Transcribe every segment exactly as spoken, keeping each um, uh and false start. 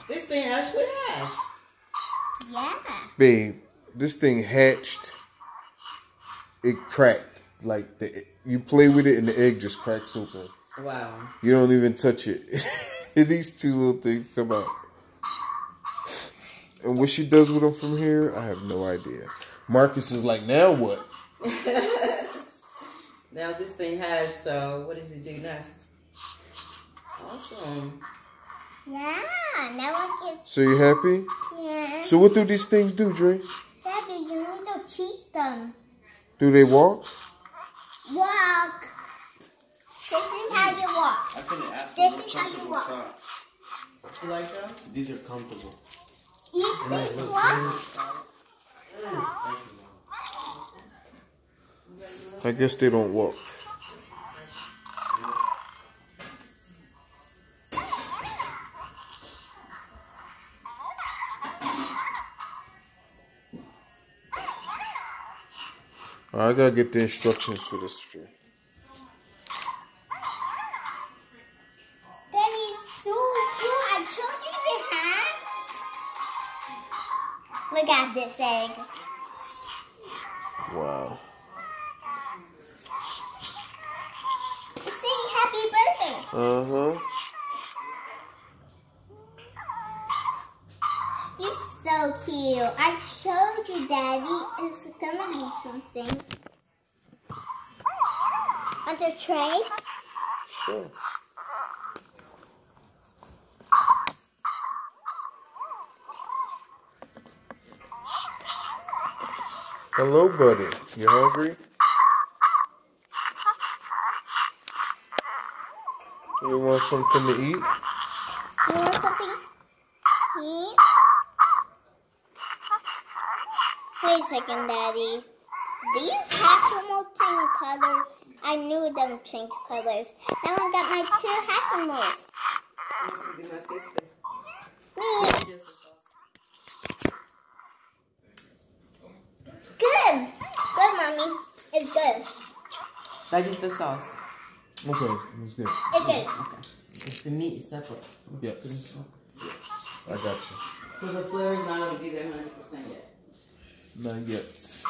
This thing actually hatched. Yeah. Babe, this thing hatched. It cracked. Like, the, you play with it and the egg just cracks open. Wow. You don't even touch it. These two little things come out. And what she does with them from here, I have no idea. Marcus is like, now what? Now this thing hatched, so what does he do next? Awesome. Yeah, now I can... So you happy? Yeah. So what do these things do, Dre? Daddy, you need to teach them. Do they walk? Walk. This is how you walk. I couldn't ask This for is how you comfortable walk. socks. You like those? These are comfortable. You please walk. I guess they don't walk. I gotta get the instructions for this tree. Daddy, so cool. I told you we had. Look at this egg. Wow. It's saying happy birthday. Uh-huh. You're so cute. I showed you, Daddy. It's gonna be something. On the tray? Sure. Hello, buddy. You hungry? You want something to eat? You want something? Eat? Wait a second, Daddy. These Hatchimals change colors. I knew them change colors. Now I got my two Hatchimals. This will be my taster. Me. Just the sauce. Good. Good, Mommy. It's good. That's just the sauce. Okay, that's good. It's good. Okay. It's the meat is separate. Yes. Yes. I got you. So the flavor is not going to be there one hundred percent yet. Not yet. This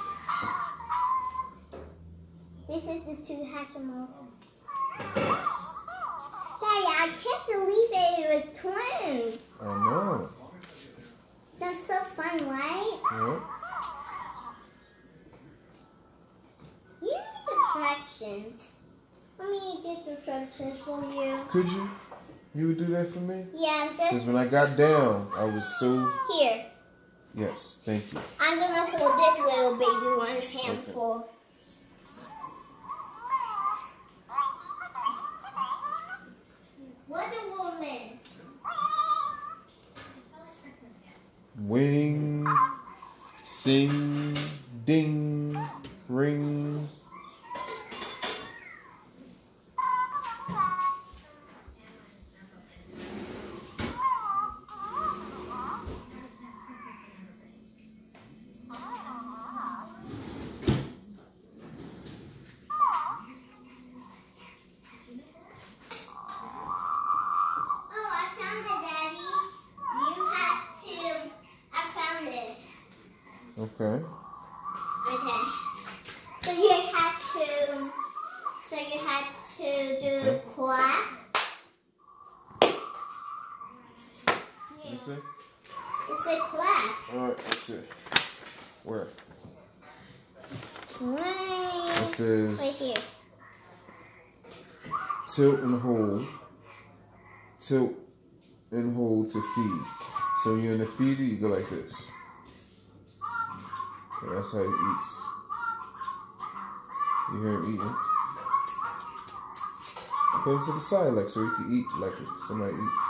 is the two Hatchimals. Daddy, I can't believe they were twins. I know. That's so fun, right? Yeah. You need directions. Let me get directions for you. Could you? You would do that for me? Yeah, Because just when I got down, I was so... here. Yes, thank you. I'm gonna hold this little baby one handful. Wonder Woman. Wing, sing, ding, ring. Oh, I found it, Daddy. You have to. I found it. Okay. Okay. So you had to. So you had to do the clap. You see? It's a clap. All right, that's it. Where? Right. It says Right here. tilt and hold. Tilt and hold to feed. So when you're in the feeder, you go like this. And that's how he eats. You hear him eating. Put him to the side, like so he can eat like somebody eats.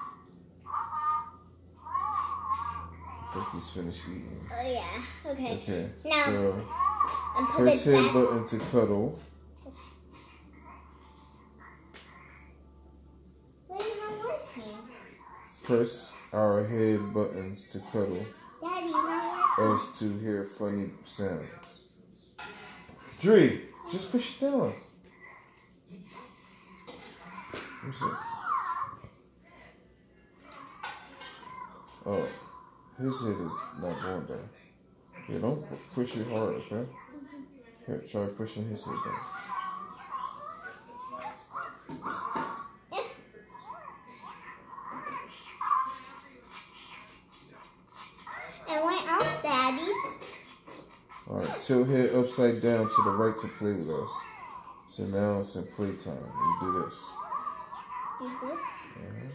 I think he's finished eating. Oh yeah. Okay. Okay. Now So and put press it head back. button to cuddle. Wait, not working. Press our head buttons to cuddle. Daddy, not working. Us to hear funny sounds. Dre, just push it down. Let me see. Oh, his head is not going down. Yeah, don't push it hard, okay? Here, try pushing his head down. And what else, Daddy? Alright, tilt head upside down to the right to play with us. So now it's in playtime. You do this. Do this? Uh-huh.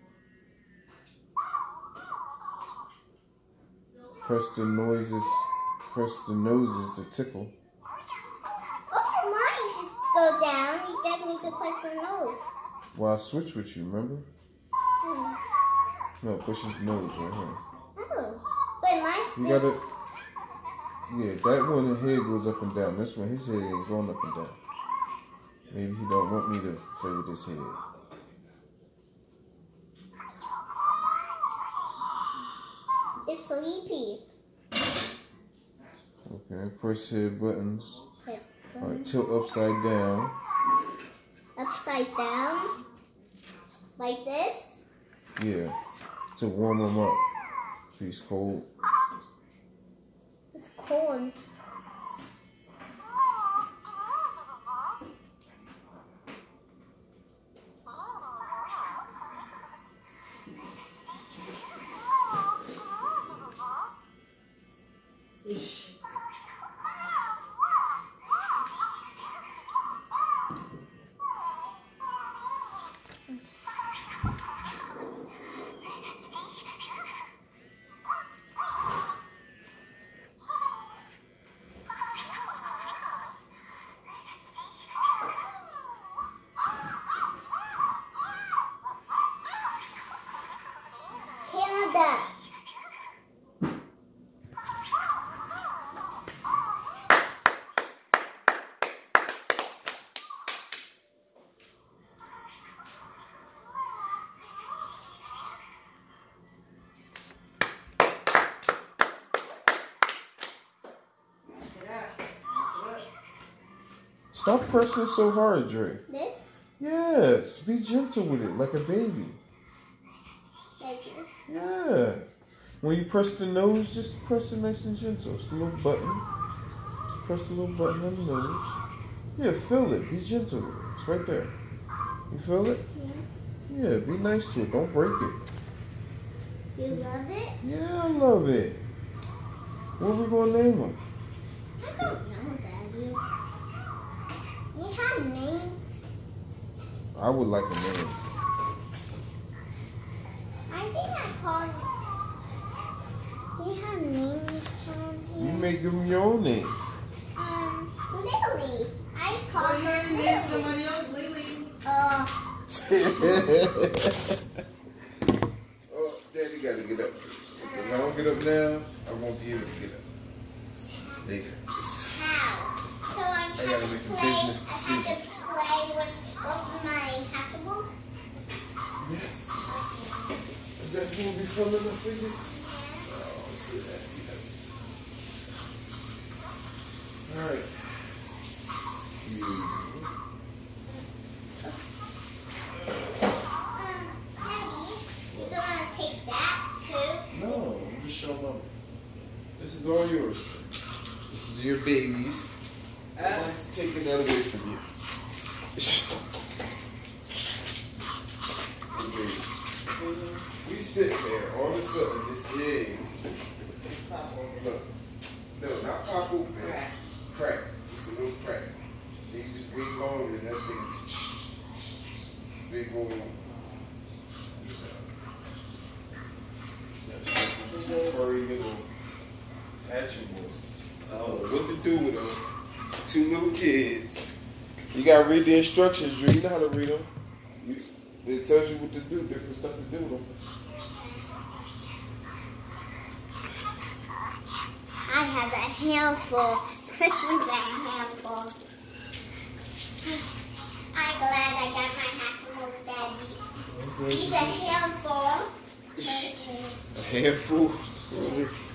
Press the noises, press the noses to tickle. Oh, mine should go down. You just need to press the nose. Well, I switch with you, remember? Hmm. No, push his nose right here. Oh, but mine's still... You gotta, yeah, that one, the head goes up and down. This one, his head ain't going up and down. Maybe he don't want me to play with his head. It's sleepy. Okay, press head buttons. Okay. Alright, tilt upside down. Upside down. Like this. Yeah, to warm him up. He's cold. It's cold. Canada. Stop pressing so hard, Dre. This? Yes, be gentle with it, like a baby. Like this. Yeah. When you press the nose, just press it nice and gentle. It's a little button. Just press a little button on the nose. Yeah, feel it. Be gentle with it. It's right there. You feel it? Yeah. Yeah, be nice to it. Don't break it. You love it? Yeah, I love it. What are we going to name him? I don't know, Daddy. You have names? I would like a name. I think I called you have names on You here. may give him your own name. Um, Lily. I called Oh, her you name Lily. somebody else, Lily. Uh, Oh, Daddy got to get up. If I don't get up now, I won't be able to get up. Later. how? So I'm I gotta make a business I have decision. to play with both my Hatchables. Yes. Is that going to be fun enough for you? Oh, I'm so happy. All right. You. Um, Daddy, you gonna take that too? No, I'm just showing them. This is all yours. This is your babies. Nobody's taking that away from you. So, baby, we sit there, all of a sudden, this egg, look, no, not pop open, Crack. crack, just a little crack. Then you just wait longer and that thing just big old, that's just furry little Hatchimals. I don't know what to do with them. It's two little kids. You gotta read the instructions, Drew. You know how to read them. You, it tells you what to do, different stuff to do with them. I have a handful. Kristen's a handful. I'm glad I got my Hatchimals, Daddy. He's a handful. A handful.